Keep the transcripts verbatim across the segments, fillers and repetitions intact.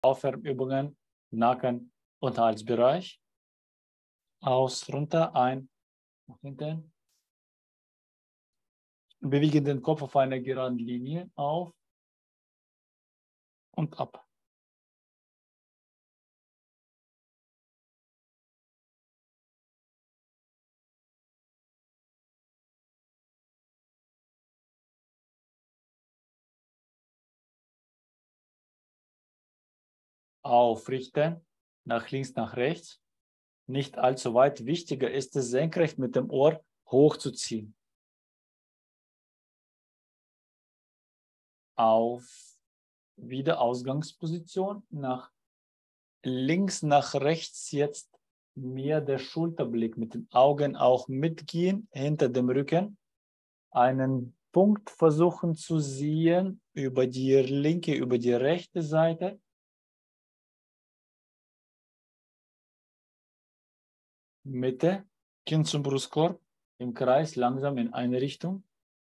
Aufwärmübungen, Nacken- und Halsbereich. Aus, runter, ein, nach hinten. Bewegen den Kopf auf einer geraden Linie auf und ab. Aufrichten, nach links, nach rechts. Nicht allzu weit. Wichtiger ist es, senkrecht mit dem Ohr hochzuziehen. Auf wieder Ausgangsposition. Nach links, nach rechts jetzt mehr der Schulterblick mit den Augen auch mitgehen, hinter dem Rücken. Einen Punkt versuchen zu sehen über die linke, über die rechte Seite. Mitte, Kinn zum Brustkorb, im Kreis langsam in eine Richtung.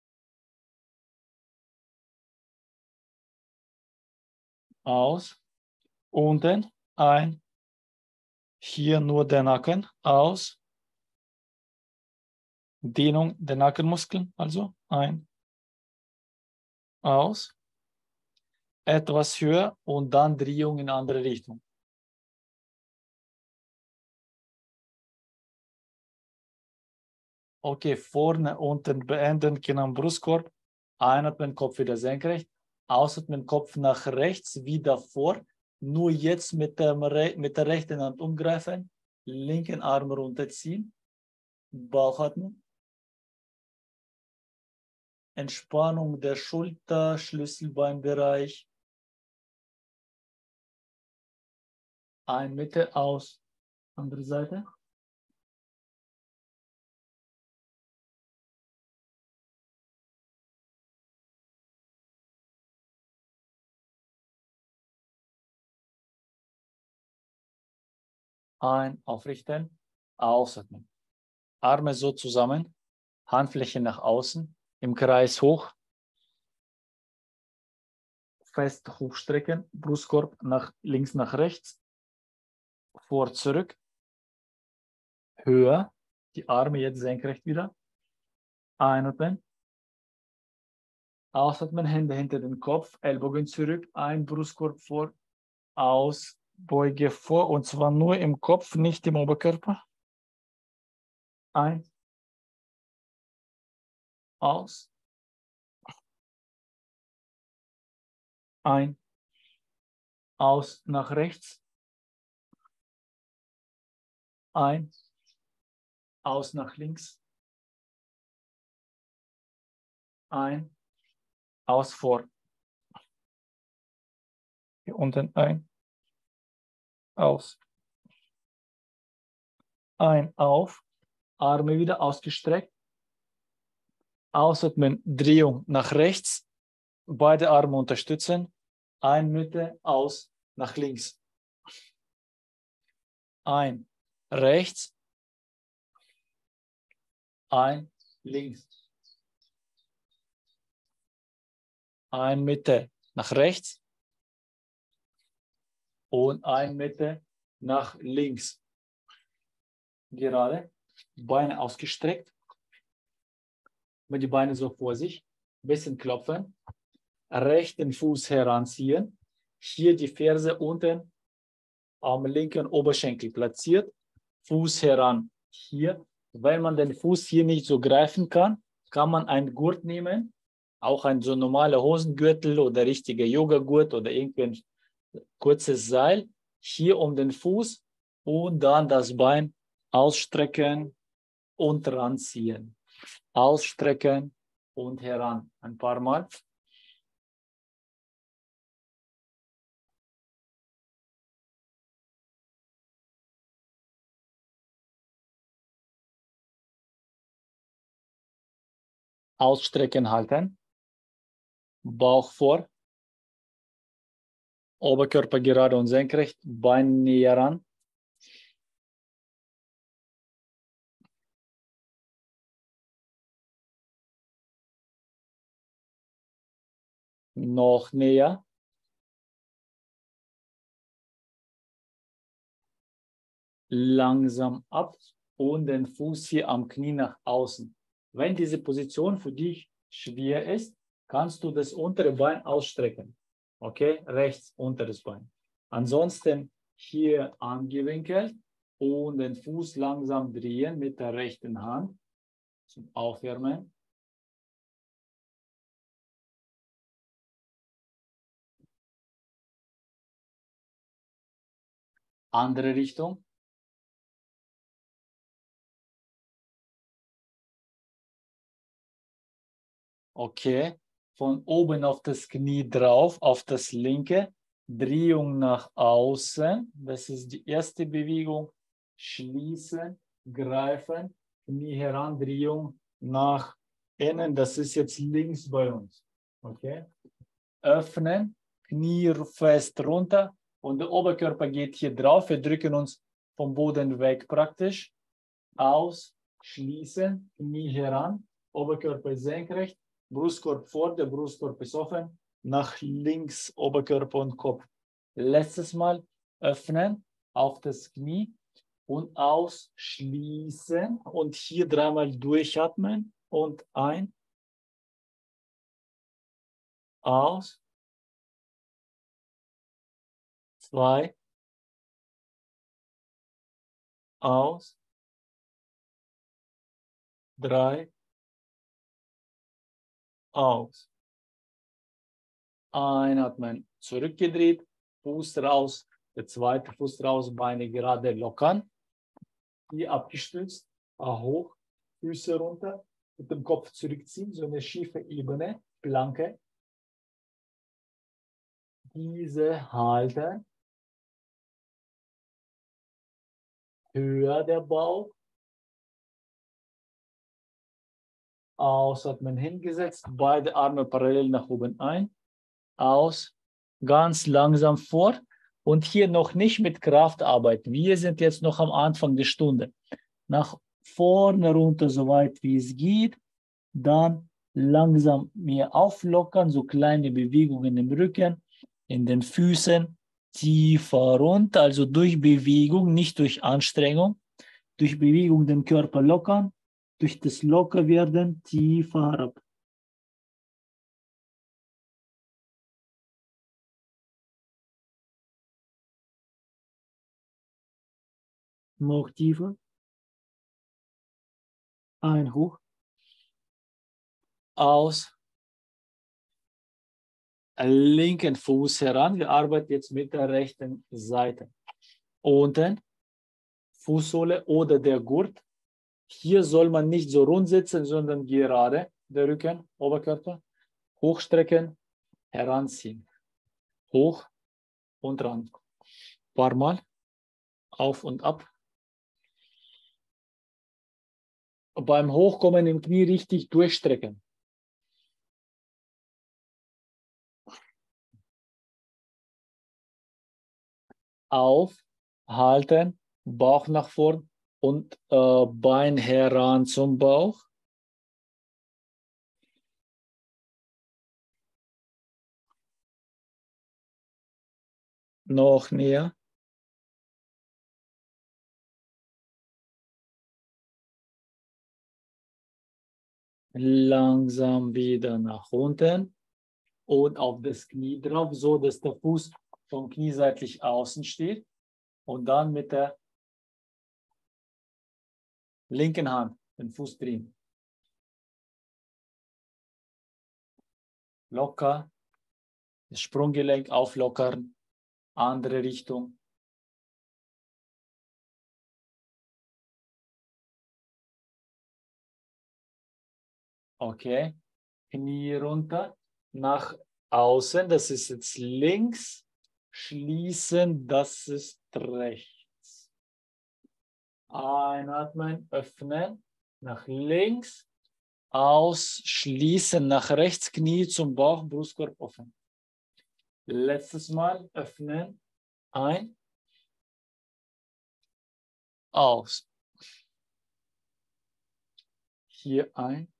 Aus, unten, ein, hier nur der Nacken, aus, Dehnung der Nackenmuskeln, also ein, aus, etwas höher und dann Drehung in andere Richtung. Okay, vorne, unten beenden, Kinn am Brustkorb, einatmen, Kopf wieder senkrecht, ausatmen, Kopf nach rechts, wieder vor, nur jetzt mit, dem, mit der rechten Hand umgreifen, linken Arm runterziehen, Bauchatmung, Entspannung der Schulter, Schlüsselbeinbereich, ein Mitte, aus, andere Seite. Ein, aufrichten, ausatmen. Arme so zusammen, Handfläche nach außen, im Kreis hoch, fest hochstrecken, Brustkorb nach links, nach rechts, vor, zurück, höher, die Arme jetzt senkrecht wieder, einatmen, ausatmen, Hände hinter den Kopf, Ellbogen zurück, ein, Brustkorb vor, aus, Beuge vor, und zwar nur im Kopf, nicht im Oberkörper, ein, aus, ein, aus, nach rechts, ein, aus, nach links, ein, aus, vor, hier unten ein, aus, ein, auf, Arme wieder ausgestreckt, ausatmen, Drehung nach rechts, beide Arme unterstützen, ein, Mitte, aus, nach links, ein, rechts, ein, links, ein, Mitte, nach rechts und ein, Mitte, nach links. Gerade, Beine ausgestreckt, mit die Beine so vor sich, ein bisschen klopfen, rechten Fuß heranziehen, hier die Ferse unten am linken Oberschenkel platziert, Fuß heran, hier. Weil man den Fuß hier nicht so greifen kann, kann man einen Gurt nehmen, auch ein so normaler Hosengürtel oder richtiger Yoga-Gurt oder irgendein kurzes Seil, hier um den Fuß und dann das Bein ausstrecken und ranziehen. Ausstrecken und heran. Ein paar Mal. Ausstrecken halten. Bauch vor. Oberkörper gerade und senkrecht. Bein näher ran. Noch näher. langsam ab und den Fuß hier am Knie nach außen. Wenn diese Position für dich schwer ist, kannst du das untere Bein ausstrecken. Okay, rechts unteres Bein. Ansonsten hier angewinkelt und den Fuß langsam drehen mit der rechten Hand zum Aufwärmen. Andere Richtung. Okay, von oben auf das Knie drauf, auf das linke. Drehung nach außen. Das ist die erste Bewegung. Schließen, greifen, Knie heran, Drehung nach innen. Das ist jetzt links bei uns. Okay. Öffnen, Knie fest runter und der Oberkörper geht hier drauf. Wir drücken uns vom Boden weg praktisch. Aus, schließen, Knie heran, Oberkörper senkrecht, Brustkorb vor, der Brustkorb ist offen, nach links Oberkörper und Kopf. Letztes Mal öffnen auf das Knie und ausschließen und hier dreimal durchatmen und ein, aus, zwei, aus, drei, aus. Einatmen, zurückgedreht, Fuß raus, der zweite Fuß raus, Beine gerade lockern. Hier abgestützt, hoch, Füße runter, mit dem Kopf zurückziehen, so eine schiefe Ebene, Planke. Diese halten. Höher der Bauch. Ausatmen, hingesetzt, beide Arme parallel nach oben ein. Aus, ganz langsam vor. Und hier noch nicht mit Kraft arbeiten. Wir sind jetzt noch am Anfang der Stunde. Nach vorne runter, so weit wie es geht. Dann langsam mehr auflockern, so kleine Bewegungen im Rücken, in den Füßen, tiefer runter, also durch Bewegung, nicht durch Anstrengung. Durch Bewegung den Körper lockern, durch das Lockerwerden tiefer herab. Noch tiefer. Ein hoch. Aus. Linken Fuß heran. Wir arbeiten jetzt mit der rechten Seite. Unten. Fußsohle oder der Gurt. Hier soll man nicht so rund sitzen, sondern gerade. Der Rücken, Oberkörper. Hochstrecken, heranziehen. Hoch und ran. Ein paar Mal. Auf und ab. Beim Hochkommen im Knie richtig durchstrecken. Auf, halten, Bauch nach vorn und äh, Bein heran zum Bauch. Noch näher. Langsam wieder nach unten und auf das Knie drauf, so dass der Fuß vom Knie seitlich außen steht. Und dann mit der linken Hand den Fuß drehen. Locker, das Sprunggelenk auflockern, andere Richtung. Okay, Knie runter, nach außen, das ist jetzt links, schließen, das ist rechts. Einatmen, öffnen, nach links, ausschließen, nach rechts, Knie zum Bauch, Brustkorb offen. Letztes Mal, öffnen, ein, aus. Hier ein,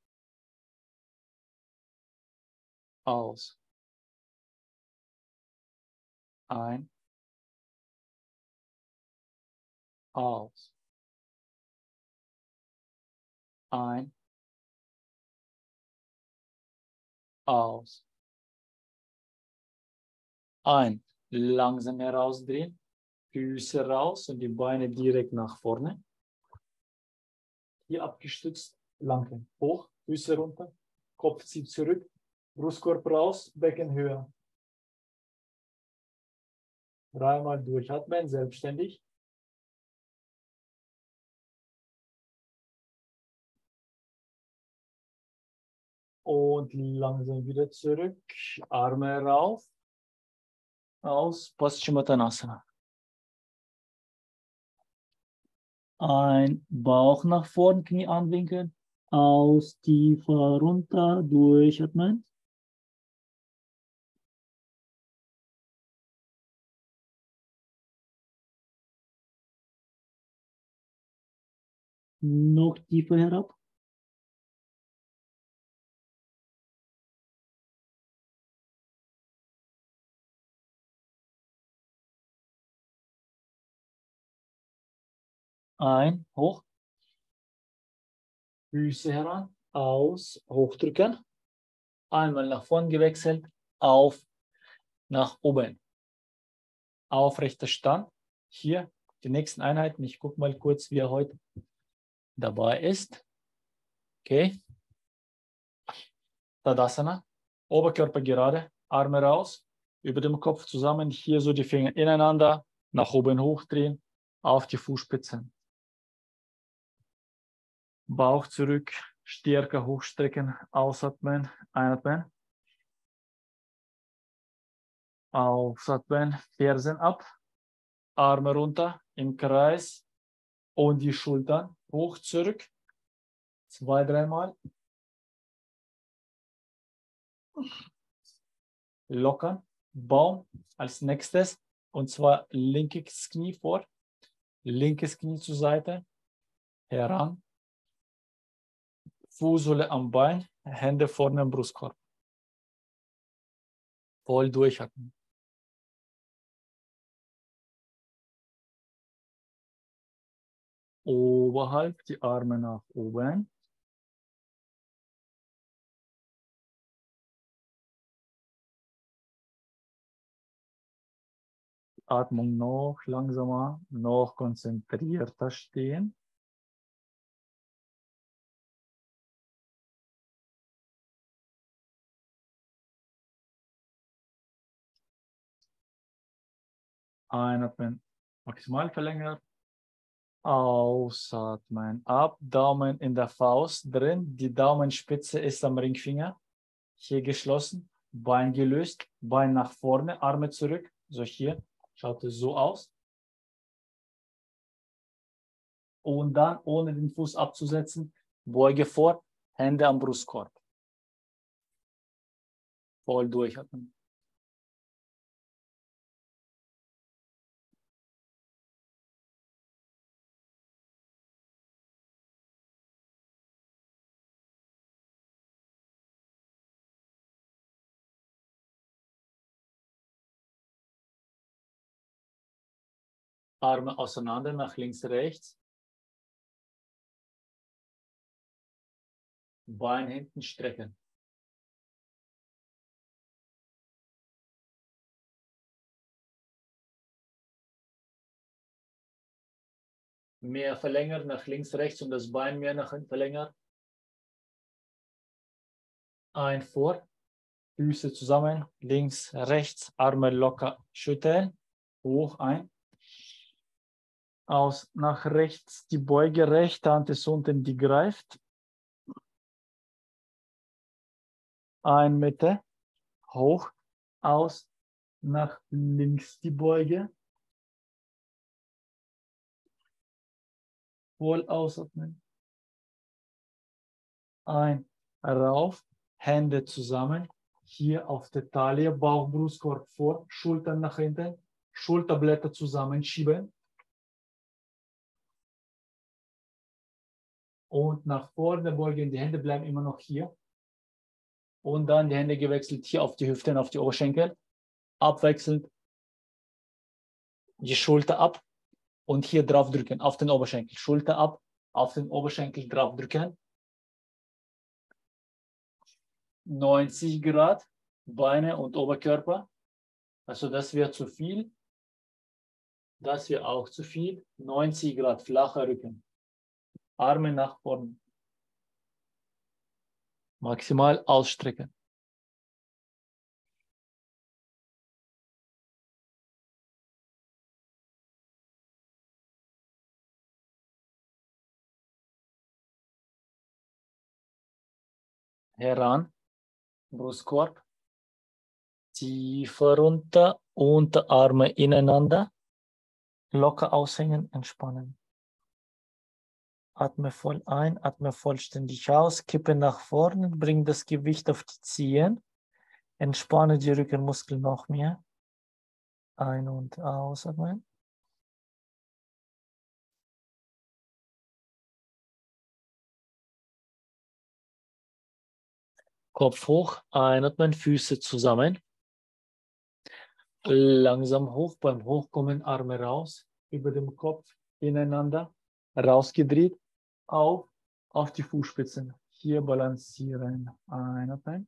aus. Ein, aus, ein, aus, ein, langsam herausdrehen, Füße raus und die Beine direkt nach vorne. Hier abgestützt, lang hoch, Füße runter, Kopf zieht zurück, Brustkorb raus, Becken höher. Dreimal durchatmen, selbstständig. Und langsam wieder zurück, Arme rauf, aus, Paschimottanasana. Ein Bauch nach vorn, Knie anwinkeln, aus, tiefer runter, durchatmen. Noch tiefer herab. Ein, hoch. Füße heran, aus, hochdrücken. Einmal nach vorn gewechselt, auf, nach oben. Aufrechter Stand. Hier die nächsten Einheiten. Ich gucke mal kurz, wie er heute dabei ist. Okay. Tadasana. Oberkörper gerade, Arme raus, über dem Kopf zusammen. Hier so die Finger ineinander, nach oben hochdrehen, auf die Fußspitzen. Bauch zurück, stärker hochstrecken, ausatmen, einatmen. Ausatmen, Fersen ab, Arme runter, im Kreis und die Schultern hoch zurück. Zwei, dreimal. Lockern, Baum als nächstes. Und zwar linkes Knie vor, linkes Knie zur Seite, heran. Fußsohle am Bein, Hände vorne am Brustkorb. Voll durchatmen. Oberhalb die Arme nach oben. Atmung noch langsamer, noch konzentrierter stehen. Einatmen, maximal verlängert. Ausatmen, ab, Daumen in der Faust drin. Die Daumenspitze ist am Ringfinger. Hier geschlossen, Bein gelöst, Bein nach vorne, Arme zurück. So hier, schaut es so aus. Und dann, ohne den Fuß abzusetzen, Beuge vor, Hände am Brustkorb. Voll durchatmen. Arme auseinander, nach links, rechts. Bein hinten strecken. Mehr verlängern, nach links, rechts und das Bein mehr nach hinten verlängern. Ein vor, Füße zusammen, links, rechts, Arme locker schütteln. Hoch ein. Aus, nach rechts, die Beuge, rechte Hand ist unten, die greift. Ein Mitte, hoch, aus, nach links die Beuge. Voll ausatmen. Ein, rauf, Hände zusammen. Hier auf der Taille, Bauch, Brustkorb vor, Schultern nach hinten, Schulterblätter zusammenschieben. Und nach vorne beugen, die Hände bleiben immer noch hier. Und dann die Hände gewechselt hier auf die Hüften, auf die Oberschenkel. Abwechselnd die Schulter ab und hier drauf drücken, auf den Oberschenkel. Schulter ab, auf den Oberschenkel drauf drücken. neunzig Grad, Beine und Oberkörper. Also das wäre zu viel. Das wäre auch zu viel. neunzig Grad, flacher Rücken. Arme nach vorne. Maximal ausstrecken. Heran, Brustkorb, tiefer runter, Unterarme ineinander, locker aushängen, entspannen. Atme voll ein, atme vollständig aus, kippe nach vorne, bring das Gewicht auf die Zehen, entspanne die Rückenmuskeln noch mehr. Ein- und ausatmen. Kopf hoch, einatmen, Füße zusammen. Langsam hoch, beim Hochkommen Arme raus, über dem Kopf ineinander, rausgedreht, auf, auf die Fußspitzen. Hier balancieren, einatmen.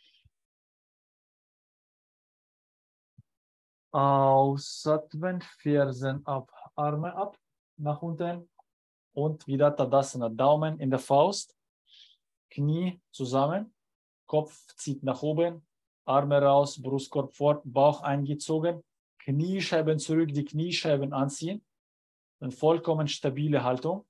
Ausatmen, Fersen ab, Arme ab, nach unten und wieder Tadasana. Daumen in der Faust, Knie zusammen, Kopf zieht nach oben, Arme raus, Brustkorb fort, Bauch eingezogen, Kniescheiben zurück, die Kniescheiben anziehen. Eine vollkommen stabile Haltung.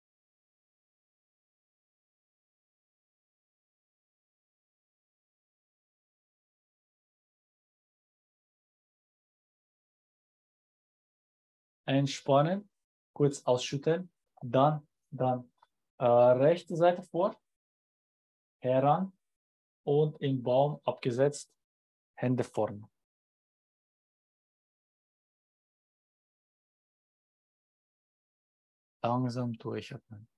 Entspannen, kurz ausschütteln, dann, dann äh, rechte Seite vor, heran und im Baum abgesetzt, Hände vorne. Langsam durchatmen.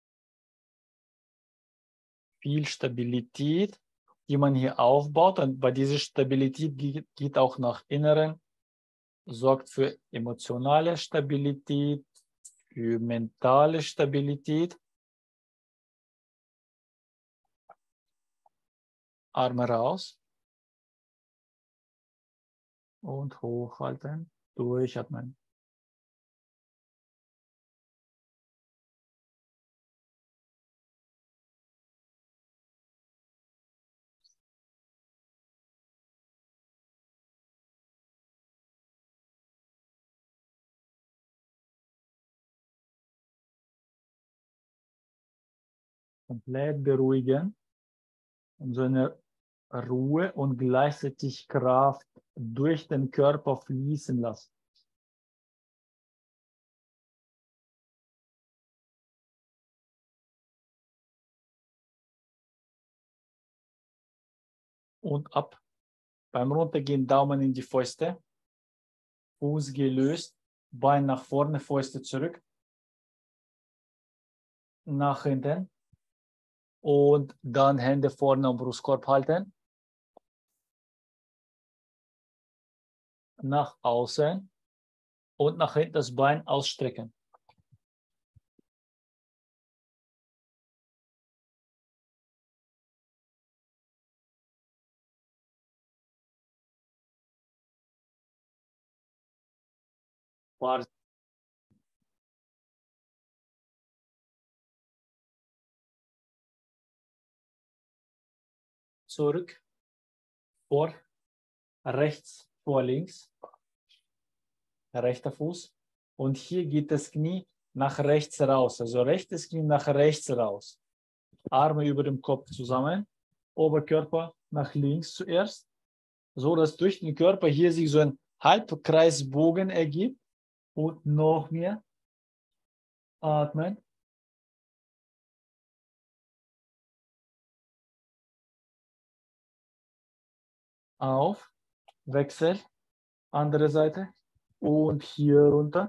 Viel Stabilität, die man hier aufbaut, und bei dieser Stabilität geht, geht auch nach Inneren, sorgt für emotionale Stabilität, für mentale Stabilität. Arme raus und hochhalten, durchatmen. Komplett beruhigen und so eine Ruhe und gleichzeitig Kraft durch den Körper fließen lassen. Und ab. Beim Runtergehen Daumen in die Fäuste, Fuß gelöst, Bein nach vorne, Fäuste zurück, nach hinten und dann Hände vorne am Brustkorb halten, nach außen und nach hinten das Bein ausstrecken. Paar zurück, vor, rechts, vor, links, rechter Fuß. Und hier geht das Knie nach rechts raus, also rechtes Knie nach rechts raus. Arme über dem Kopf zusammen, Oberkörper nach links zuerst, so dass durch den Körper hier sich so ein Halbkreisbogen ergibt und noch mehr atmen. Auf, Wechsel, andere Seite und hier runter.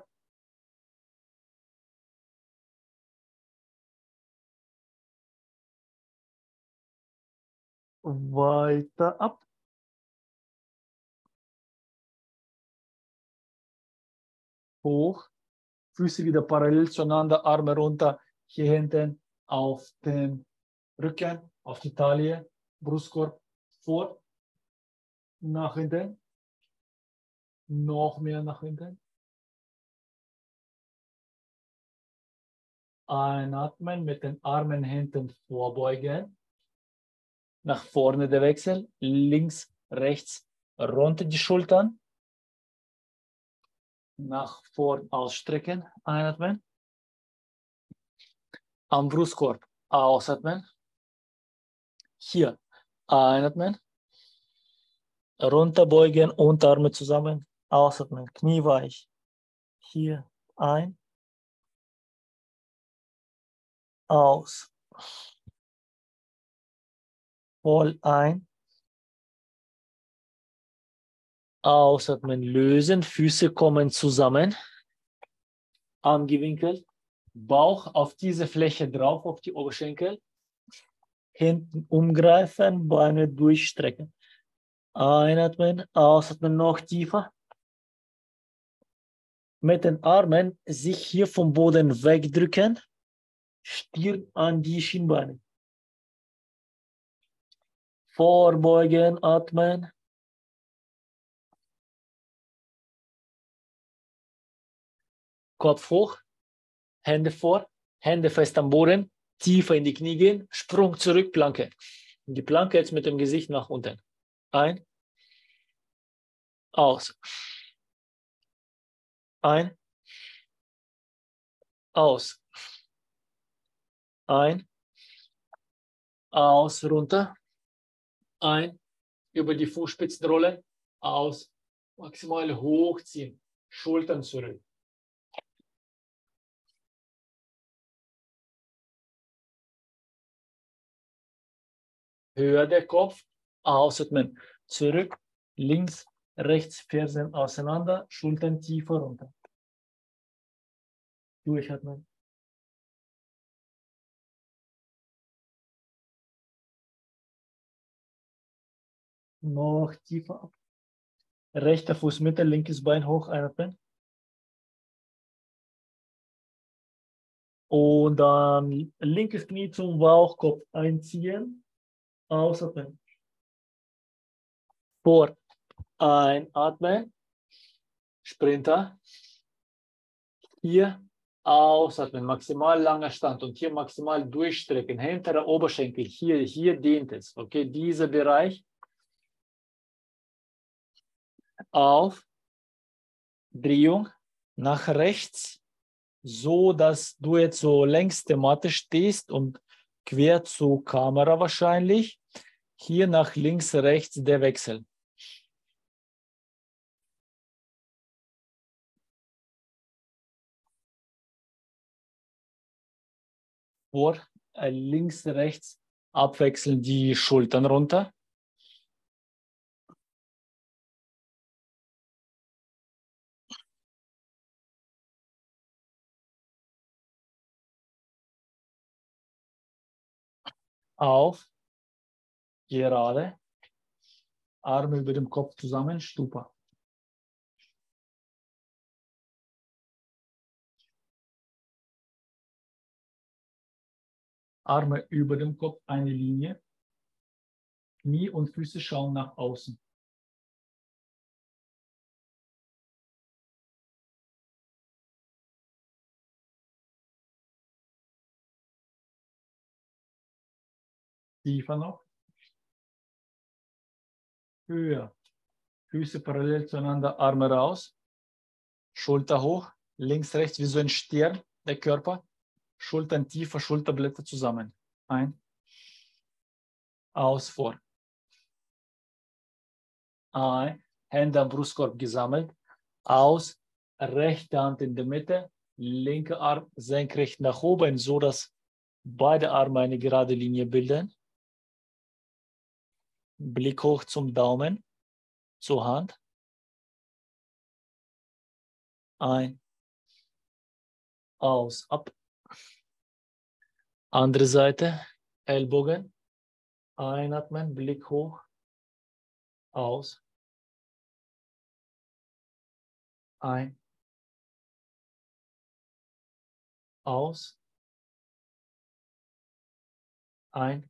Weiter ab. Hoch, Füße wieder parallel zueinander, Arme runter, hier hinten auf den Rücken, auf die Taille, Brustkorb vor, nach hinten, noch mehr nach hinten. Einatmen, mit den Armen hinten vorbeugen. Nach vorne der Wechsel, links, rechts, runter die Schultern. Nach vorn ausstrecken, einatmen. Am Brustkorb ausatmen. Hier einatmen. Runterbeugen, Unterarme zusammen, ausatmen, Knie weich. Hier ein. Aus. Voll ein. Ausatmen, lösen, Füße kommen zusammen. Arm gewinkelt. Bauch auf diese Fläche drauf, auf die Oberschenkel. Hinten umgreifen, Beine durchstrecken. Einatmen, ausatmen, noch tiefer. Mit den Armen sich hier vom Boden wegdrücken. Stirn an die Schienbeine. Vorbeugen, atmen. Kopf hoch, Hände vor, Hände fest am Boden, tiefer in die Knie gehen, Sprung zurück, Planke. Die Planke jetzt mit dem Gesicht nach unten. Ein, aus. Ein, aus. Ein, aus, runter. Ein, über die Fußspitzen rollen, aus. Maximal hochziehen, Schultern zurück. Höher der Kopf, ausatmen, zurück, links, rechts, Fersen auseinander, Schultern tiefer runter. Durchatmen. Noch tiefer ab. Rechter Fuß Mitte, linkes Bein hoch, einatmen. Und dann linkes Knie zum Bauchkopf einziehen, ausatmen. Vor, einatmen, Sprinter. Hier ausatmen, maximal langer Stand und hier maximal durchstrecken, hinterer Oberschenkel, hier, hier dehnt es, okay, dieser Bereich. Auf, Drehung nach rechts, so dass du jetzt so längs der Matte stehst und quer zur Kamera wahrscheinlich. Hier nach links, rechts der Wechsel. Vor, äh, links, rechts abwechseln die Schultern runter. Auf, gerade, Arme über dem Kopf zusammen, Stupa. Arme über dem Kopf, eine Linie. Knie und Füße schauen nach außen. Tiefer noch. Höher. Füße parallel zueinander, Arme raus. Schulter hoch. Links, rechts wie so ein Stern, der Körper. Schultern tiefer, Schulterblätter zusammen. Ein. Aus, vor. Ein. Hände am Brustkorb gesammelt. Aus. Rechte Hand in der Mitte. Linker Arm senkrecht nach oben, so dass beide Arme eine gerade Linie bilden. Blick hoch zum Daumen, zur Hand. Ein. Aus. Ab. Andere Seite. Ellbogen. Einatmen, Blick hoch. Aus. Ein. aus, ein,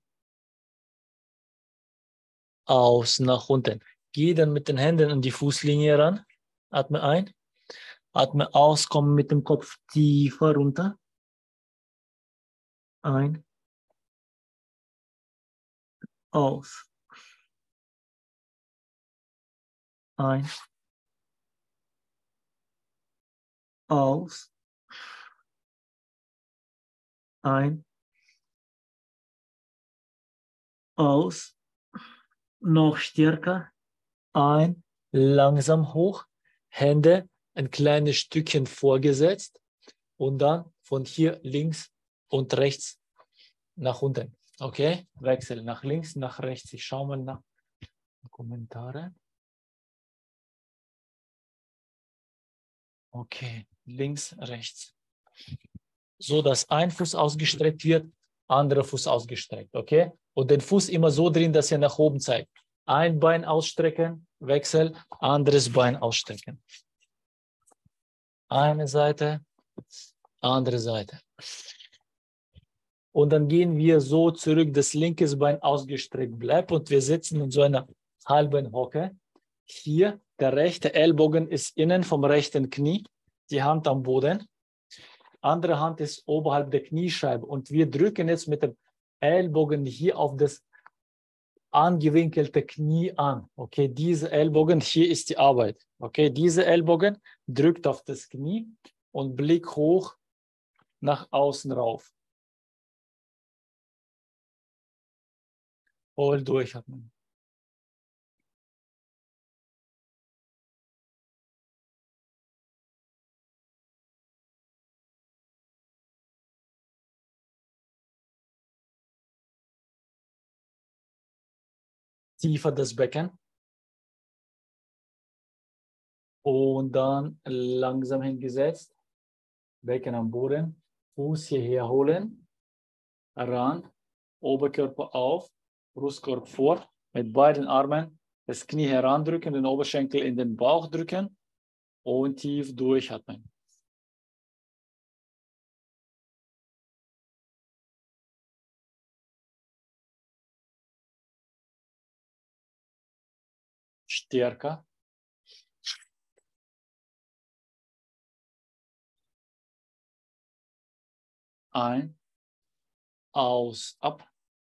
aus, nach unten. Geh dann mit den Händen an die Fußlinie ran. Atme ein. Atme aus, komm mit dem Kopf tiefer runter. Ein, aus. Ein, aus. Ein, aus. Noch stärker. Ein, langsam hoch. Hände ein kleines Stückchen vorgesetzt. Und dann von hier links und rechts nach unten. Okay? Wechsel nach links, nach rechts. Ich schaue mal nach Kommentare. Okay, links, rechts. So, dass ein Fuß ausgestreckt wird, anderer Fuß ausgestreckt. Okay? Und den Fuß immer so drin, dass er nach oben zeigt. Ein Bein ausstrecken, Wechsel, anderes Bein ausstrecken. Eine Seite, andere Seite. Und dann gehen wir so zurück, dass linkes Bein ausgestreckt bleibt und wir sitzen in so einer halben Hocke. Hier, der rechte Ellbogen ist innen vom rechten Knie, die Hand am Boden. Andere Hand ist oberhalb der Kniescheibe und wir drücken jetzt mit dem Ellbogen hier auf das angewinkelte Knie an. Okay, diese Ellbogen, hier ist die Arbeit. Okay, diese Ellbogen drückt auf das Knie und Blick hoch nach außen rauf. Voll durchatmen. Tiefer das Becken. Und dann langsam hingesetzt. Becken am Boden. Fuß hierher holen. Ran. Oberkörper auf. Brustkorb vor. Mit beiden Armen das Knie herandrücken, den Oberschenkel in den Bauch drücken und tief durchatmen. Stärker. Ein. Aus. Ab.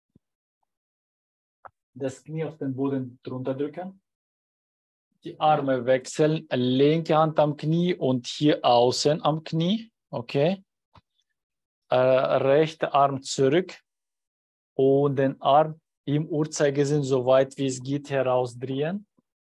Das Knie auf den Boden drunter drücken. Die Arme wechseln. Linke Hand am Knie und hier außen am Knie. Okay. Äh, rechter Arm zurück. Und den Arm im Uhrzeigersinn so weit wie es geht herausdrehen.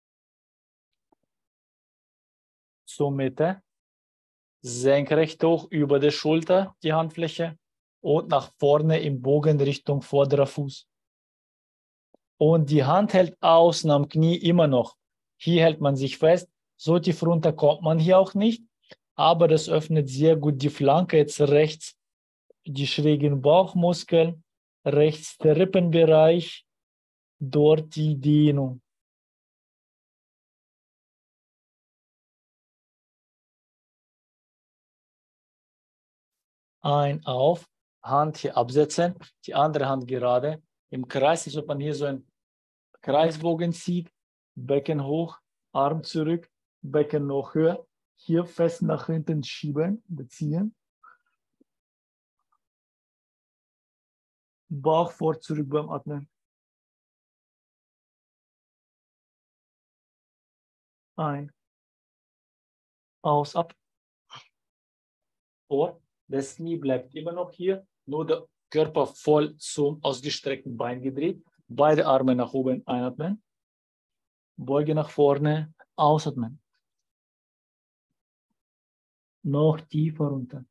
Zur Mitte. Senkrecht hoch über der Schulter, die Handfläche. Und nach vorne im Bogen Richtung vorderer Fuß. Und die Hand hält außen am Knie immer noch. Hier hält man sich fest. So tief runter kommt man hier auch nicht. Aber das öffnet sehr gut die Flanke. Jetzt rechts die schrägen Bauchmuskeln. Rechts der Rippenbereich. Dort die Dehnung. Ein auf, Hand hier absetzen, die andere Hand gerade. Im Kreis ist, ob man hier so einen Kreisbogen zieht, Becken hoch, Arm zurück, Becken noch höher. Hier fest nach hinten schieben, beziehen. Bauch vor, zurück beim Atmen. Ein, aus, ab, vor. Das Knie bleibt immer noch hier, nur der Körper voll zum ausgestreckten Bein gedreht. Beide Arme nach oben einatmen. Beuge nach vorne, ausatmen. Noch tiefer runter.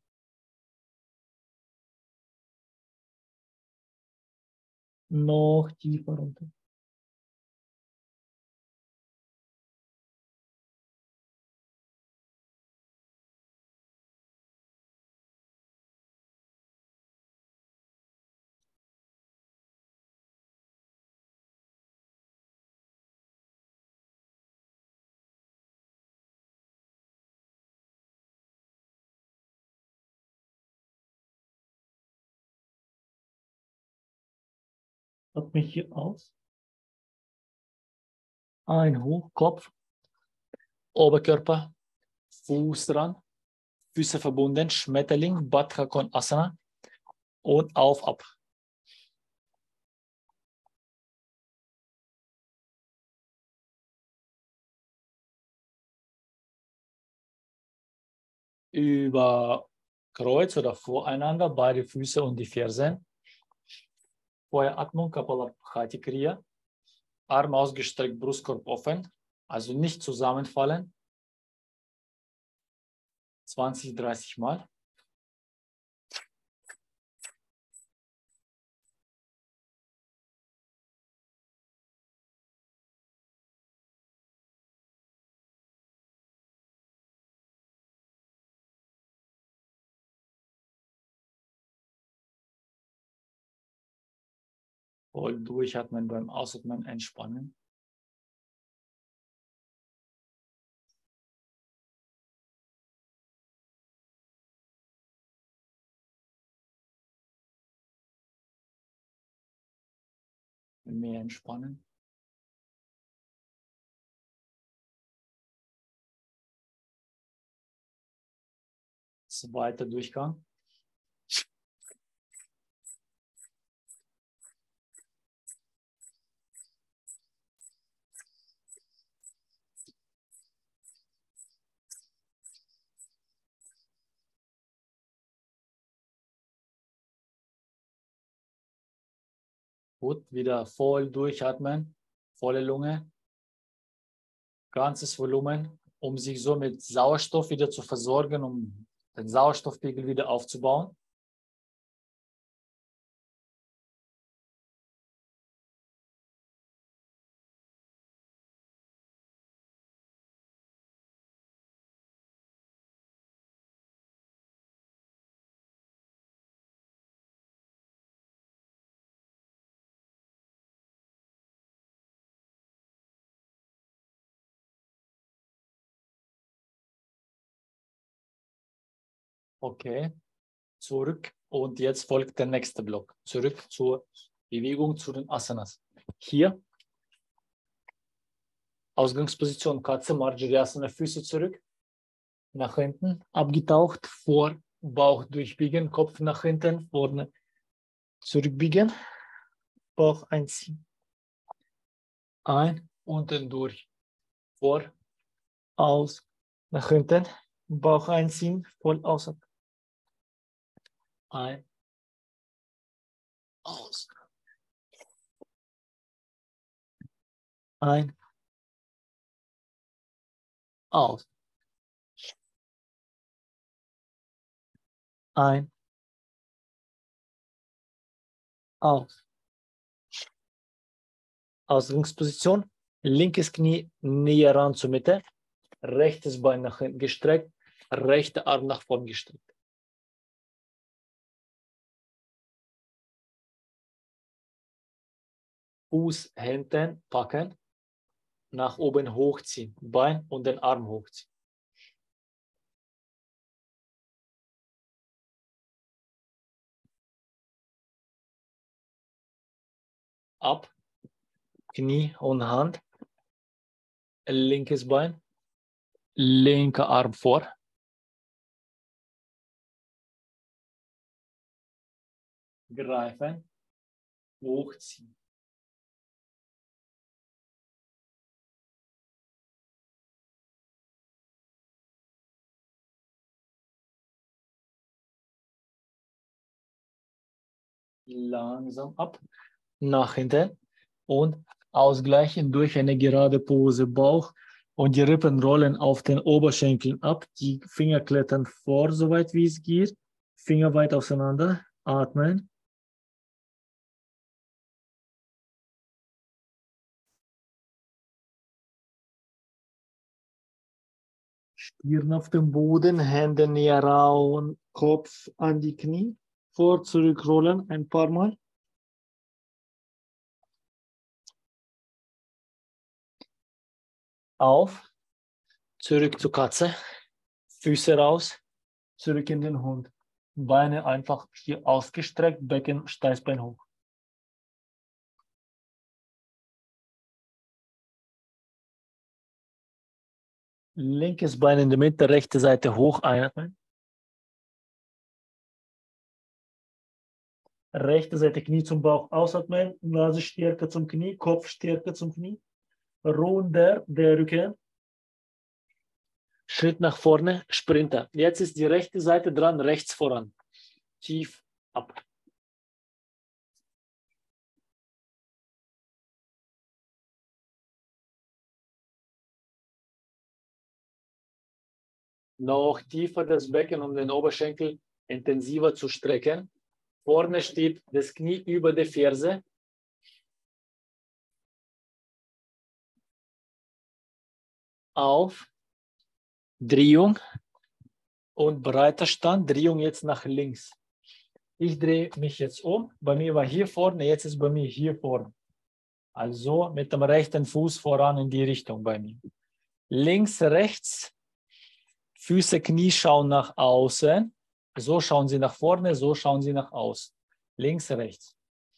Noch tiefer runter. Atme hier aus. Ein hoch, Kopf, Oberkörper, Fuß dran, Füße verbunden, Schmetterling, Baddha Konasana und auf, ab. Über Kreuz oder voreinander, beide Füße und die Fersen. Vorher Atmung, Kapalabhati Kriya. Arm ausgestreckt, Brustkorb offen, also nicht zusammenfallen. zwanzig, dreißig Mal. Voll durchatmen, beim Ausatmen entspannen. Mehr entspannen. Zweiter Durchgang. Gut, wieder voll durchatmen, volle Lunge, ganzes Volumen, um sich so mit Sauerstoff wieder zu versorgen, um den Sauerstoffpegel wieder aufzubauen. Okay, zurück. Und jetzt folgt der nächste Block. Zurück zur Bewegung zu den Asanas. Hier, Ausgangsposition Katze, Marjariasana, Füße zurück, nach hinten, abgetaucht, vor, Bauch durchbiegen, Kopf nach hinten, vorne zurückbiegen, Bauch einziehen. Ein, unten durch, vor, aus, nach hinten, Bauch einziehen, voll aus. Ein, aus. Ein, aus. Ein, aus. Ausgangsposition, linkes Knie näher ran zur Mitte, rechtes Bein nach hinten gestreckt, rechter Arm nach vorn gestreckt. Fuß hinten packen, nach oben hochziehen, Bein und den Arm hochziehen. Ab, Knie und Hand, linkes Bein, linker Arm vor. Greifen, hochziehen. Langsam ab, nach hinten und ausgleichen durch eine gerade Pose Bauch und die Rippen rollen auf den Oberschenkeln ab. Die Finger klettern vor, soweit wie es geht. Finger weit auseinander, atmen. Stirn auf dem Boden, Hände näher ran, Kopf an die Knie. Vor, zurückrollen, ein paar Mal. Auf, zurück zur Katze, Füße raus, zurück in den Hund. Beine einfach hier ausgestreckt, Becken, Steißbein hoch. Linkes Bein in der Mitte, rechte Seite hoch einatmen. Rechte Seite Knie zum Bauch ausatmen. Nase stärker zum Knie, Kopf stärker zum Knie. Runter der Rücken. Schritt nach vorne, Sprinter. Jetzt ist die rechte Seite dran, rechts voran. Tief ab. Noch tiefer das Becken, um den Oberschenkel intensiver zu strecken. Vorne steht das Knie über der Ferse. Auf. Drehung. Und breiter Stand. Drehung jetzt nach links. Ich drehe mich jetzt um. Bei mir war hier vorne, jetzt ist bei mir hier vorne. Also mit dem rechten Fuß voran in die Richtung bei mir. Links, rechts. Füße, Knie schauen nach außen. So schauen sie nach vorne, so schauen sie nach außen. Links, rechts.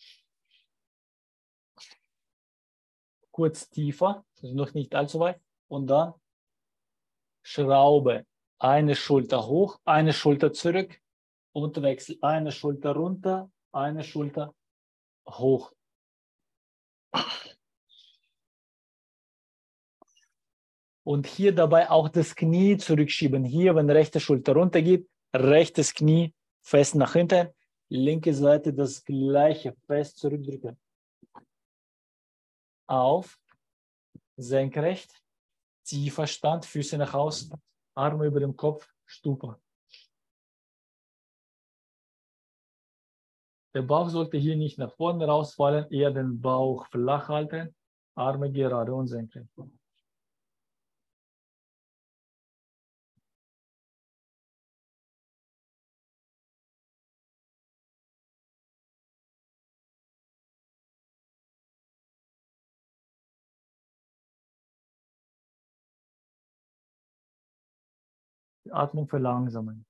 Kurz tiefer, also noch nicht allzu weit. Und dann Schraube. Eine Schulter hoch, eine Schulter zurück und Wechsel. Eine Schulter runter, eine Schulter hoch. Und hier dabei auch das Knie zurückschieben. Hier, wenn rechte Schulter runter geht, rechtes Knie fest nach hinten. Linke Seite das gleiche, fest zurückdrücken. Auf, senkrecht, tiefer Stand, Füße nach außen, Arme über dem Kopf, Stupa. Der Bauch sollte hier nicht nach vorne rausfallen, eher den Bauch flach halten, Arme gerade und senkrecht. Die Atmung verlangsamen.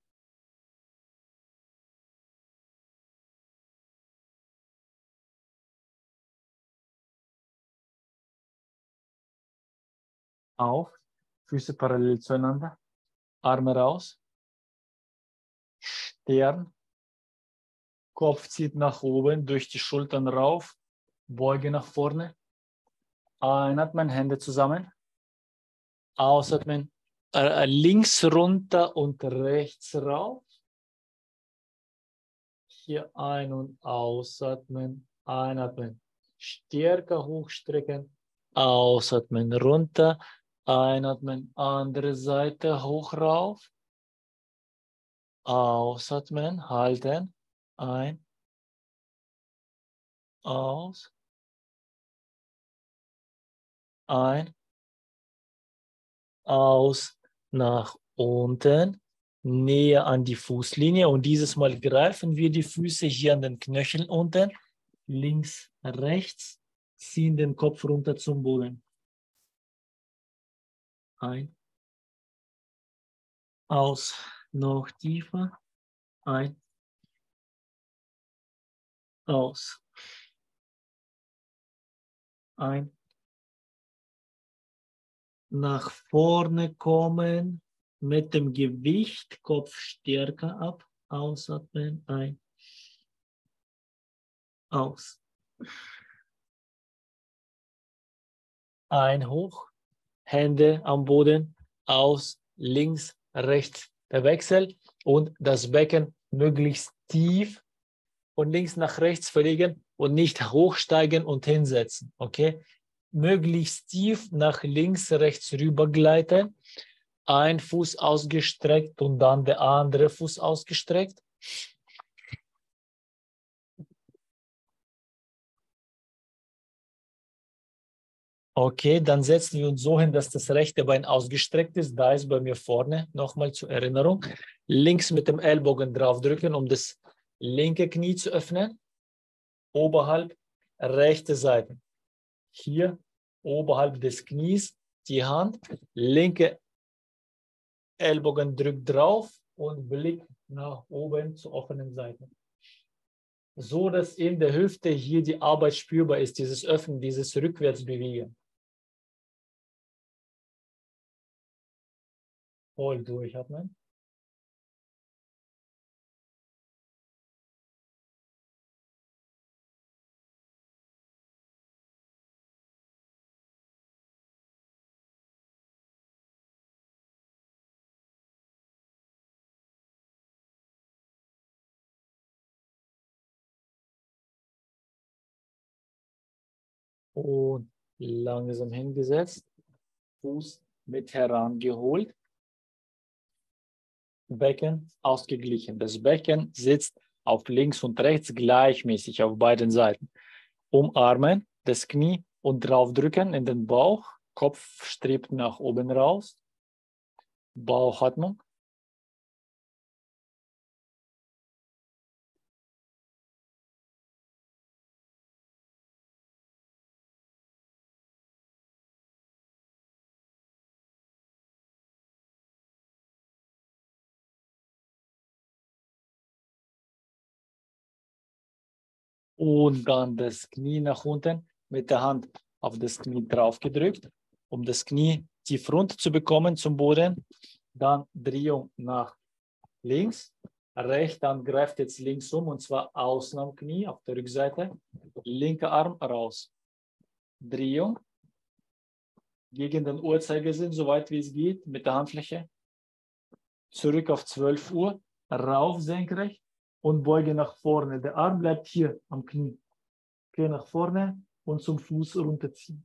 Auf, Füße parallel zueinander, Arme raus, Stern, Kopf zieht nach oben, durch die Schultern rauf, Beuge nach vorne, einatmen, Hände zusammen, ausatmen, äh, links runter und rechts rauf, hier ein- und ausatmen, einatmen, stärker hochstrecken, ausatmen, runter, einatmen, andere Seite hoch rauf, ausatmen, halten, ein, aus, ein, aus, nach unten, näher an die Fußlinie und dieses Mal greifen wir die Füße hier an den Knöcheln unten, links, rechts, ziehen den Kopf runter zum Boden. Ein, aus, noch tiefer, ein, aus, ein, nach vorne kommen, mit dem Gewicht, Kopf stärker ab, ausatmen, ein, aus. Ein, hoch, Hände am Boden, aus, links, rechts, der Wechsel und das Becken möglichst tief von links nach rechts verlegen und nicht hochsteigen und hinsetzen, okay? Möglichst tief nach links, rechts rüber gleiten, ein Fuß ausgestreckt und dann der andere Fuß ausgestreckt. Okay, dann setzen wir uns so hin, dass das rechte Bein ausgestreckt ist. Da ist bei mir vorne, nochmal zur Erinnerung. Links mit dem Ellbogen draufdrücken, um das linke Knie zu öffnen. Oberhalb, rechte Seite. Hier, oberhalb des Knies, die Hand. Linke Ellbogen drückt drauf und Blick nach oben zur offenen Seite. So, dass in der Hüfte hier die Arbeit spürbar ist, dieses Öffnen, dieses Rückwärtsbewegen. Voll durchatmen. Und langsam hingesetzt. Fuß mit herangeholt. Becken ausgeglichen. Das Becken sitzt auf links und rechts gleichmäßig auf beiden Seiten. Umarmen das Knie und draufdrücken in den Bauch. Kopf strebt nach oben raus. Bauchatmung. Und dann das Knie nach unten mit der Hand auf das Knie drauf gedrückt, um das Knie tief rund zu bekommen zum Boden. Dann Drehung nach links. Rechts, dann greift jetzt links um und zwar außen am Knie auf der Rückseite. Linker Arm raus. Drehung gegen den Uhrzeigersinn, so weit wie es geht, mit der Handfläche. Zurück auf zwölf Uhr, rauf senkrecht und beuge nach vorne. Der Arm bleibt hier am Knie. Okay, nach vorne und zum Fuß runterziehen.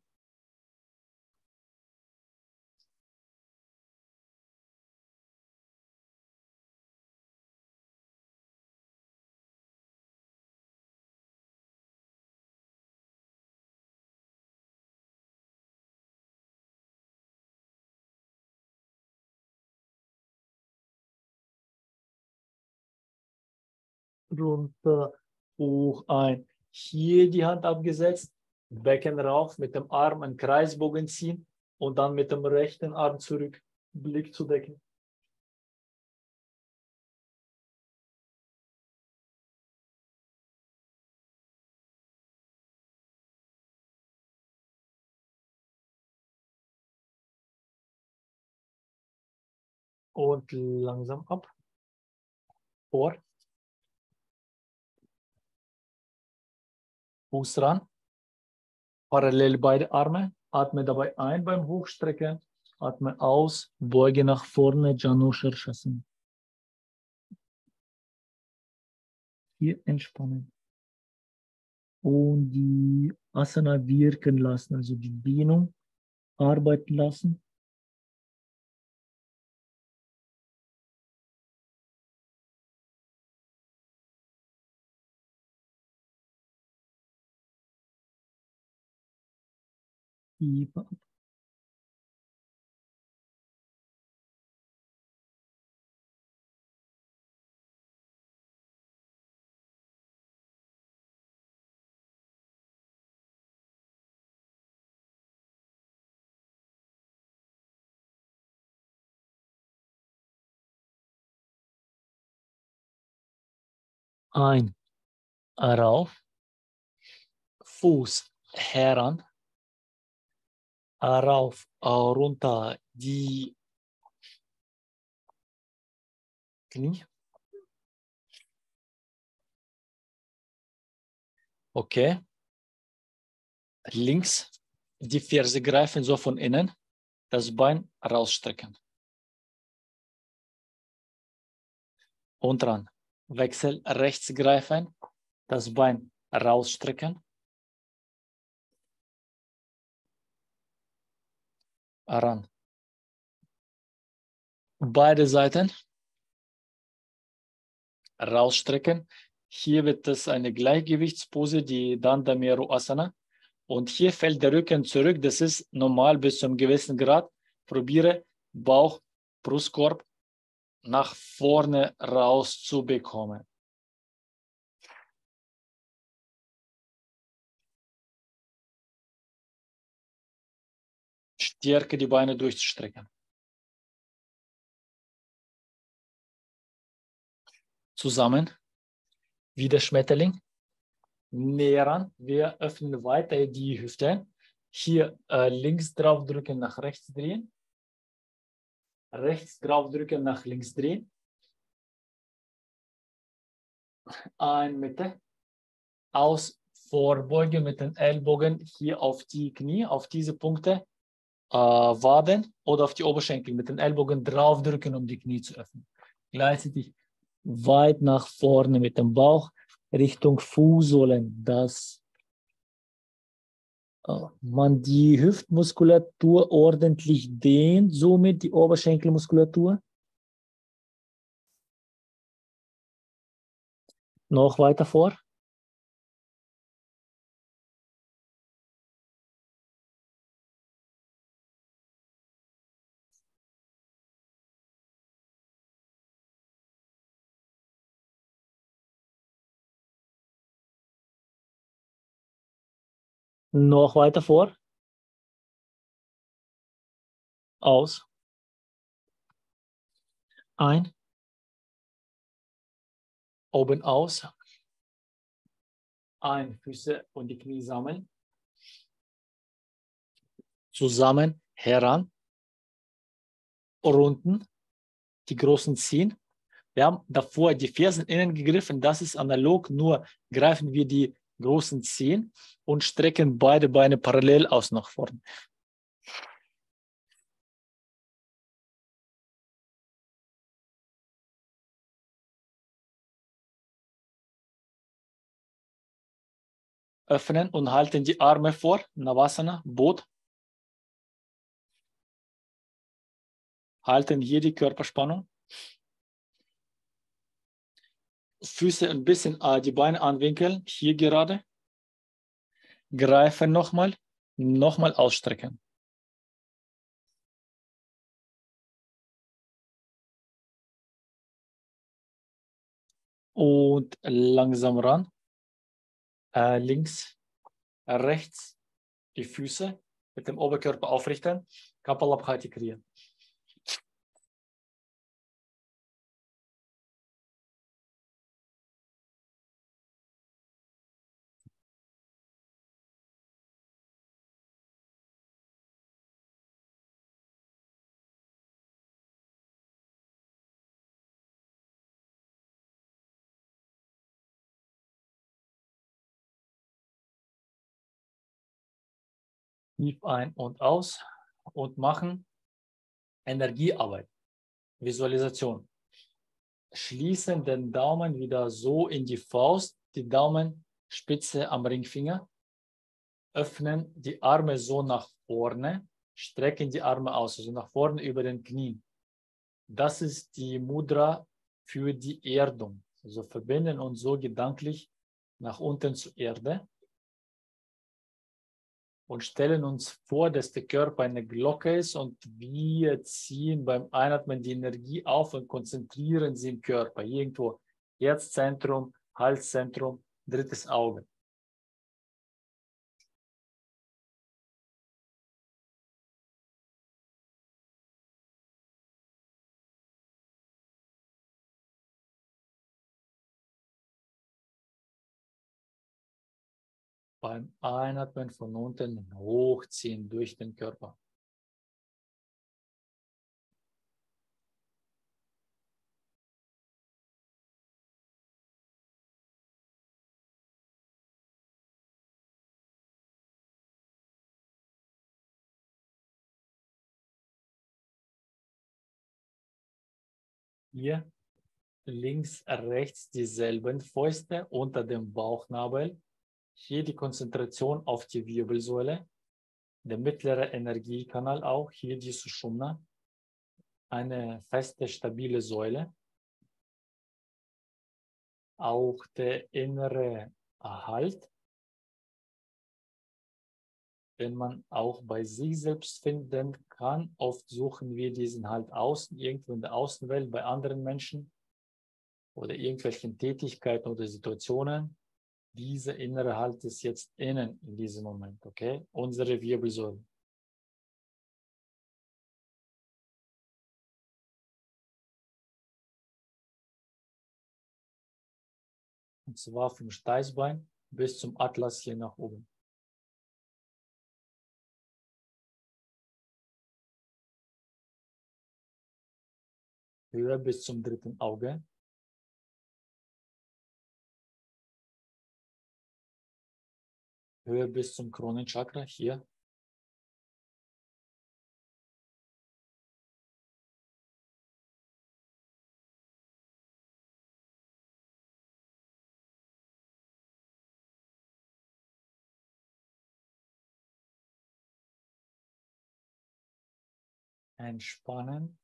Runter, hoch, ein. Hier die Hand abgesetzt, Becken rauf, mit dem Arm einen Kreisbogen ziehen und dann mit dem rechten Arm zurück, Blick zu decken. Und langsam ab. Vor. Fuß ran. Parallel beide Arme. Atme dabei ein beim Hochstrecken. Atme aus. Beuge nach vorne. Janu Shirshasana. Hier entspannen. Und die Asana wirken lassen. Also die Dehnung arbeiten lassen. Tiefer ab. Ein. Rauf. Fuß heran. Rauf, runter. Die Knie. Okay. Links. Die Ferse greifen so von innen. Das Bein rausstrecken. Und ran. Wechsel. Rechts greifen. Das Bein rausstrecken. Ran. Beide Seiten rausstrecken. Hier wird es eine Gleichgewichtspose, die Dandamero Asana. Und hier fällt der Rücken zurück. Das ist normal bis zu einem gewissen Grad. Probiere Bauch, Brustkorb nach vorne rauszubekommen. Stärke die Beine durchzustrecken. Zusammen. Wieder Schmetterling. Näher an. Wir öffnen weiter die Hüfte. Hier äh, links drauf drücken, nach rechts drehen. Rechts draufdrücken, nach links drehen. Ein Mitte. Aus, vorbeugen mit den Ellbogen hier auf die Knie, auf diese Punkte. Äh, Waden oder auf die Oberschenkel mit den Ellbogen draufdrücken, um die Knie zu öffnen. Gleichzeitig weit nach vorne mit dem Bauch Richtung Fußsohlen, dass äh, man die Hüftmuskulatur ordentlich dehnt, somit die Oberschenkelmuskulatur. Noch weiter vor. Noch weiter vor. Aus. Ein. Oben aus. Ein. Füße und die Knie sammeln. Zusammen heran. Runden. Die großen ziehen. Wir haben davor die Fersen innen gegriffen. Das ist analog. Nur greifen wir die großen Zehen und strecken beide Beine parallel aus nach vorne. Öffnen und halten die Arme vor. Navasana, Boot. Halten hier die Körperspannung. Füße ein bisschen, äh, die Beine anwinkeln. Hier gerade. Greifen nochmal. Nochmal ausstrecken. Und langsam ran. Äh, links, rechts. Die Füße mit dem Oberkörper aufrichten. Kapalabhati kreieren. Tief ein und aus und machen Energiearbeit, Visualisation. Schließen den Daumen wieder so in die Faust, die Daumenspitze am Ringfinger. Öffnen die Arme so nach vorne, strecken die Arme aus, also nach vorne über den Knien. Das ist die Mudra für die Erdung. Also verbinden uns so gedanklich nach unten zur Erde. Und stellen uns vor, dass der Körper eine Glocke ist und wir ziehen beim Einatmen die Energie auf und konzentrieren sie im Körper. Irgendwo Herzzentrum, Halszentrum, drittes Auge. Beim Einatmen von unten hochziehen durch den Körper. Hier links, rechts dieselben Fäuste unter dem Bauchnabel. Hier die Konzentration auf die Wirbelsäule. Der mittlere Energiekanal auch. Hier die Sushumna. Eine feste, stabile Säule. Auch der innere Halt, den man auch bei sich selbst finden kann. Oft suchen wir diesen Halt außen, irgendwo in der Außenwelt, bei anderen Menschen oder irgendwelchen Tätigkeiten oder Situationen. Dieser innere Halt ist jetzt innen in diesem Moment, okay? Unsere Wirbelsäule. Und zwar vom Steißbein bis zum Atlas hier nach oben. höher bis zum dritten Auge. Höher bis zum Kronenchakra, hier. Entspannen.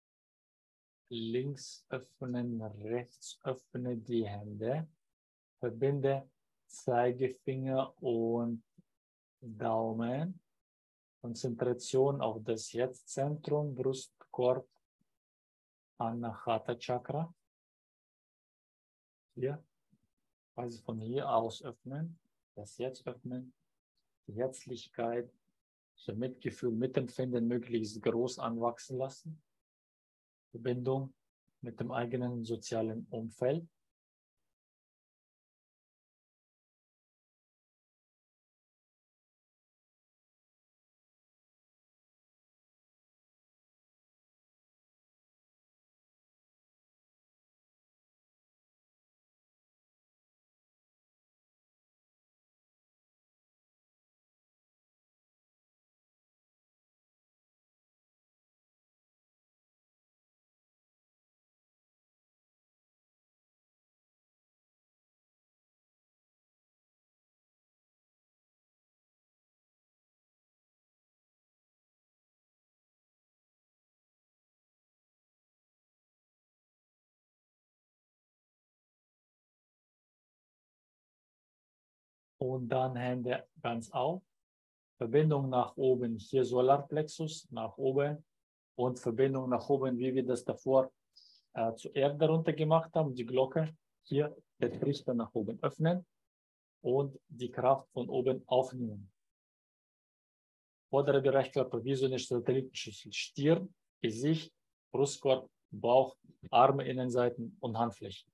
Links öffnen, rechts öffne die Hände. Verbinde Zeigefinger und Daumen. Konzentration auf das Jetzt-Zentrum, Brustkorb, Anahata Chakra. Hier, also von hier aus öffnen, das Jetzt öffnen, die Herzlichkeit, so Mitgefühl, Mitempfinden möglichst groß anwachsen lassen. Verbindung mit dem eigenen sozialen Umfeld. Und dann Hände ganz auf. Verbindung nach oben, hier Solarplexus, nach oben. Und Verbindung nach oben, wie wir das davor äh, zur Erde runter gemacht haben, die Glocke. Hier der Trichter nach oben öffnen und die Kraft von oben aufnehmen. Vordere Bereichskörper wie so eine Satellitenschüssel. Stirn, Gesicht, Brustkorb, Bauch, Arme, Innenseiten und Handflächen.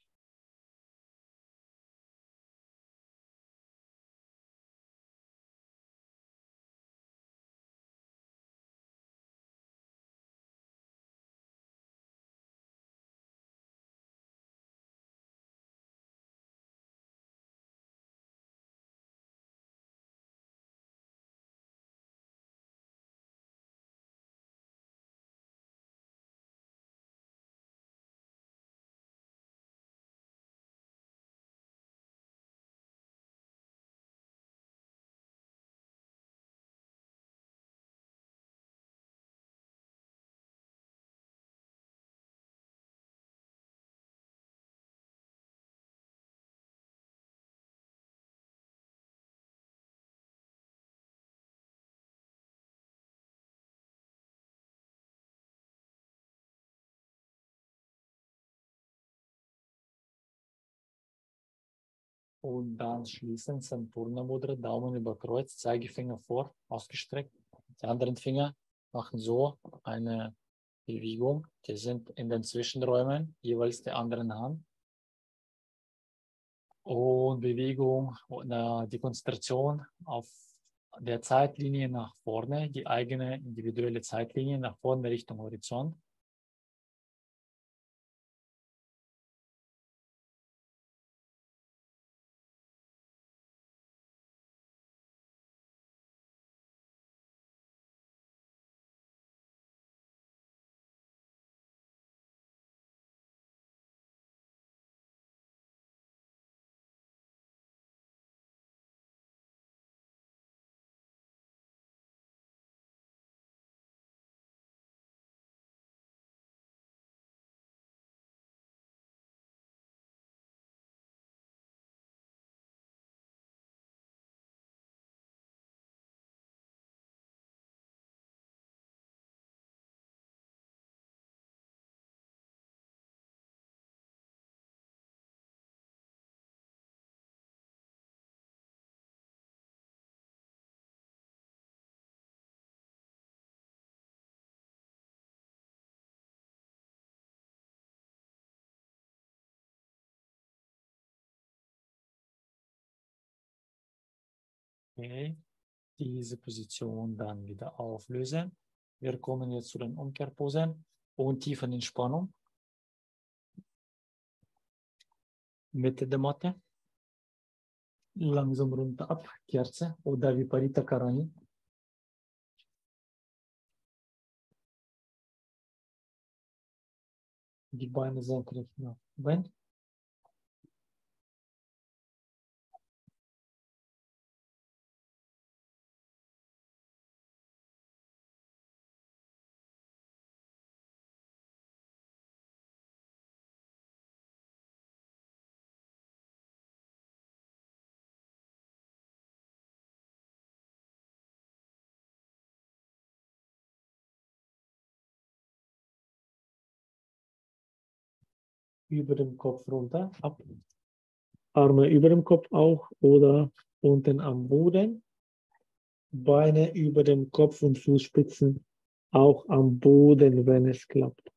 Und dann schließen Sampurna Mudra, Daumen über Kreuz, Zeigefinger vor, ausgestreckt. Die anderen Finger machen so eine Bewegung. Die sind in den Zwischenräumen, jeweils der anderen Hand. Und Bewegung, und, die Konzentration auf der Zeitlinie nach vorne, die eigene individuelle Zeitlinie nach vorne Richtung Horizont. Okay. Diese Position dann wieder auflösen. Wir kommen jetzt zu den Umkehrposen. und Tiefenentspannung. Mitte der Matte. Langsam runter ab, Kerze oder Viparita Karani. Die Beine senkrecht nach oben. Über dem Kopf runter, ab. Arme über dem Kopf auch oder unten am Boden. Beine über dem Kopf und Fußspitzen auch am Boden, wenn es klappt.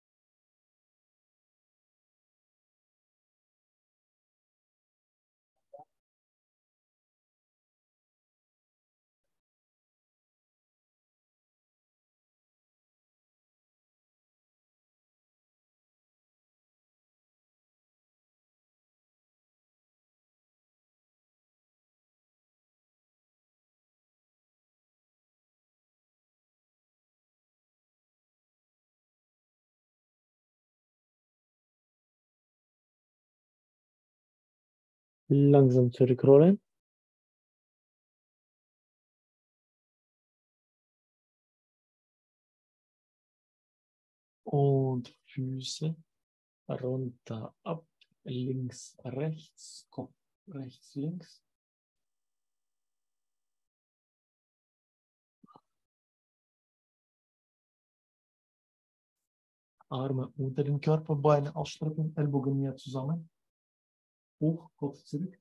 Langsam zurückrollen. Und Füße runter, ab, links, rechts, Kopf, rechts, links. Arme unter den Körper, Beine ausstrecken, Ellbogen näher zusammen. Hoch, Kopf zurück.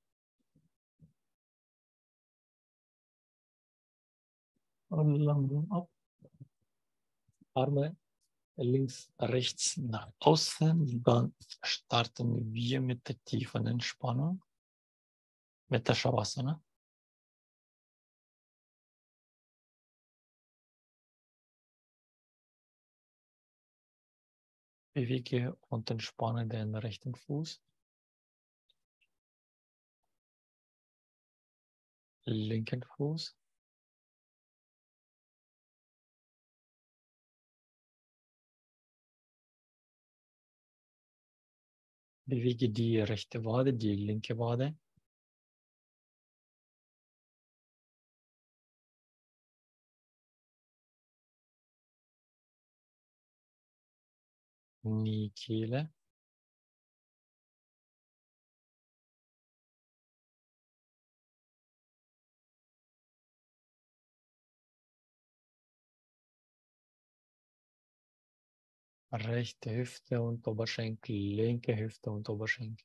Und langsam ab. Arme links, rechts nach außen. Dann starten wir mit der tiefen Entspannung. Mit der Shavasana. Bewege und entspanne den rechten Fuß. Linken Fuß. Bewege die rechte Wade, die linke Wade. Knie, Kehle. Rechte Hüfte und Oberschenkel, linke Hüfte und Oberschenkel.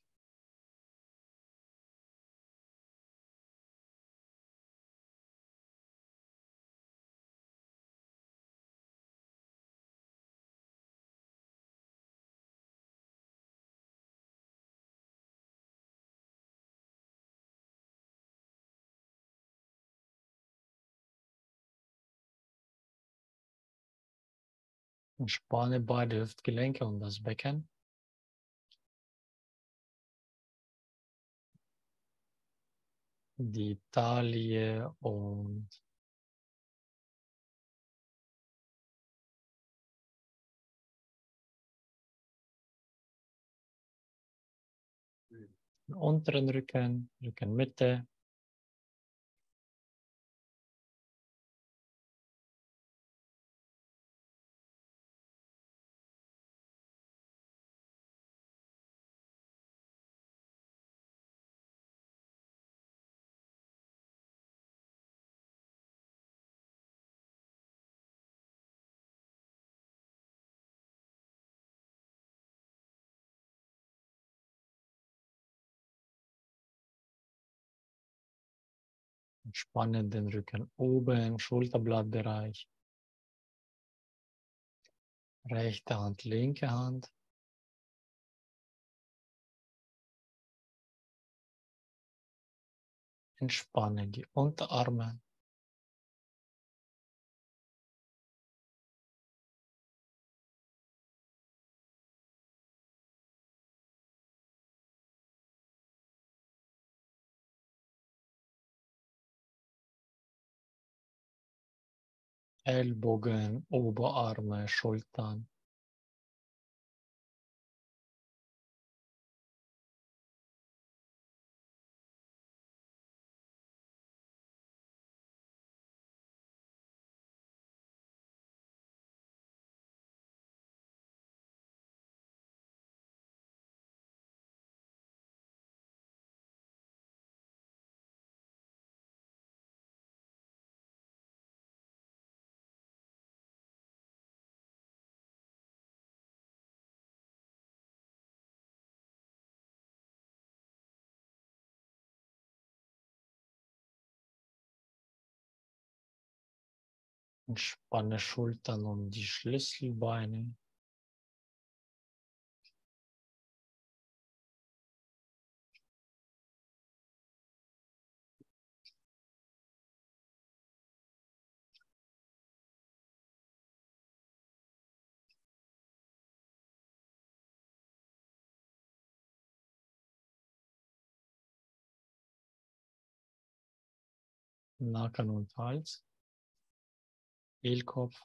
Entspanne beide Hüftgelenke und das Becken. Die Taille und den unteren Rücken, Rückenmitte. Entspanne den Rücken oben, Schulterblattbereich. Rechte Hand, linke Hand. Entspanne die Unterarme. Ellbogen, Oberarme, Schultern. Entspanne Schultern und die Schlüsselbeine. Nacken und Hals. Kehlkopf.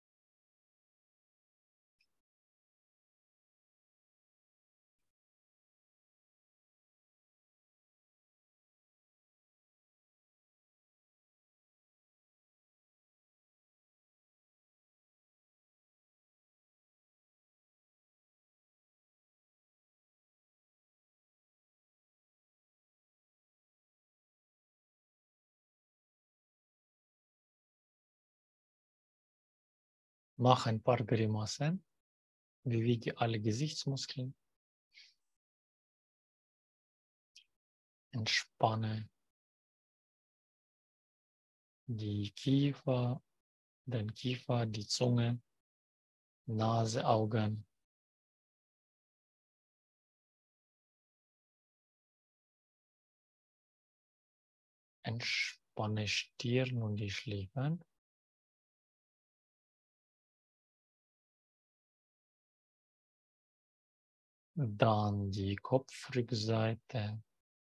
Mach ein paar Grimassen. Bewege alle Gesichtsmuskeln. Entspanne die Kiefer, den Kiefer, die Zunge, Nase, Augen. Entspanne Stirn und die Schläfen. Dann die Kopfrückseite.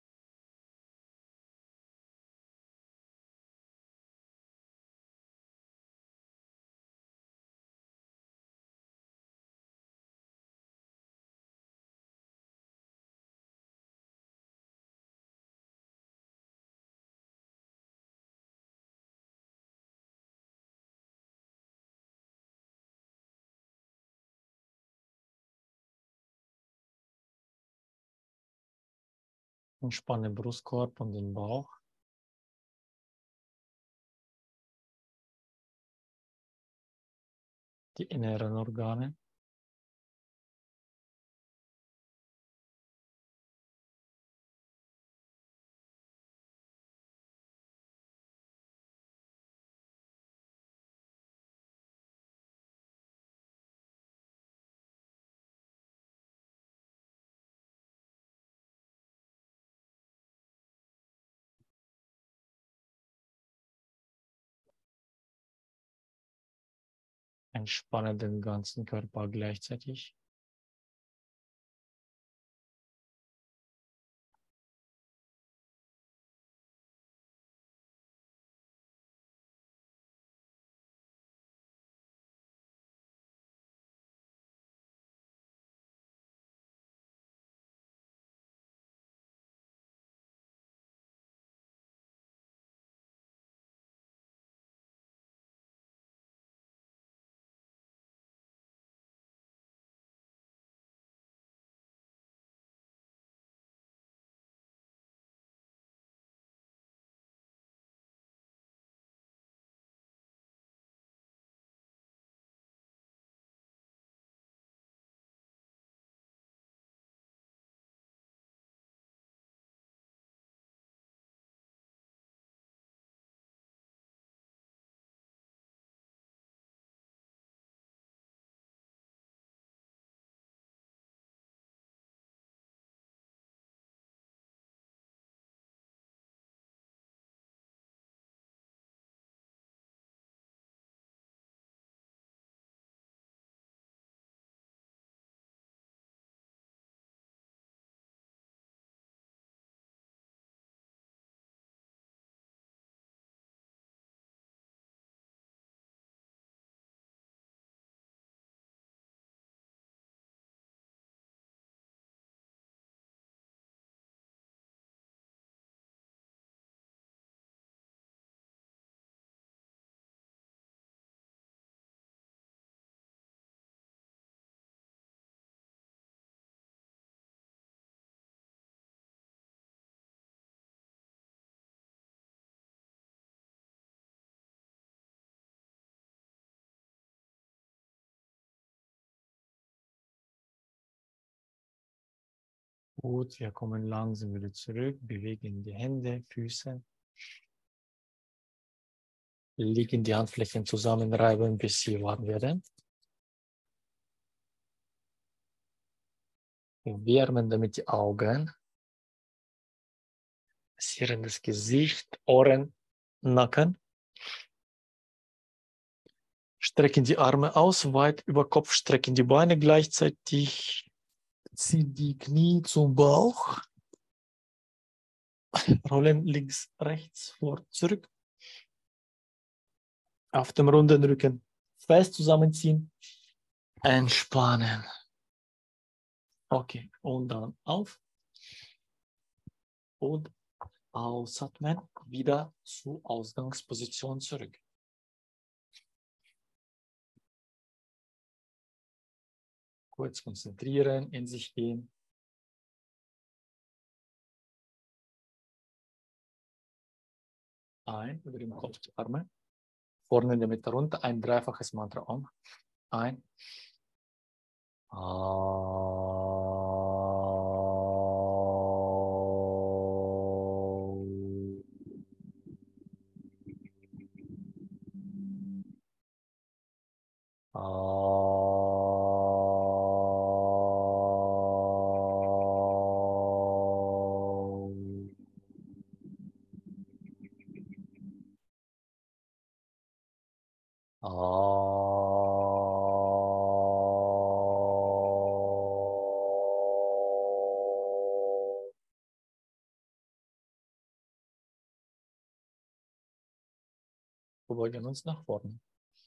Entspanne Brustkorb und den Bauch. Die inneren Organe. Entspanne den ganzen Körper gleichzeitig. Gut, wir kommen langsam wieder zurück, bewegen die Hände, Füße. Liegen die Handflächen zusammenreiben, bis sie warm werden. Wärmen damit die Augen. Massieren das Gesicht, Ohren, Nacken. Strecken die Arme aus, weit über Kopf, strecken die Beine gleichzeitig. Ziehen die Knie zum Bauch. Rollen links, rechts, vor, zurück. Auf dem runden Rücken fest zusammenziehen. Entspannen. Okay, und dann auf. Und ausatmen. Wieder zur Ausgangsposition zurück. Kurz konzentrieren, in sich gehen. Ein, über den Kopf die Arme. Vorne in der Mitte runter, ein dreifaches Mantra Om. Ein. Wir beugen uns nach vorne.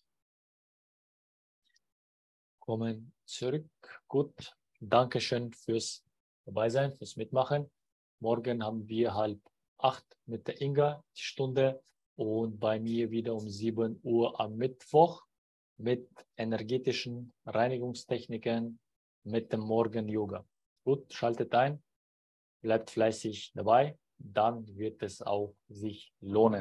Kommen zurück. Gut. Dankeschön fürs Dabeisein, fürs Mitmachen. Morgen haben wir halb acht mit der Inga die Stunde und bei mir wieder um sieben Uhr am Mittwoch mit energetischen Reinigungstechniken mit dem Morgen-Yoga. Gut, schaltet ein, bleibt fleißig dabei, dann wird es auch sich lohnen.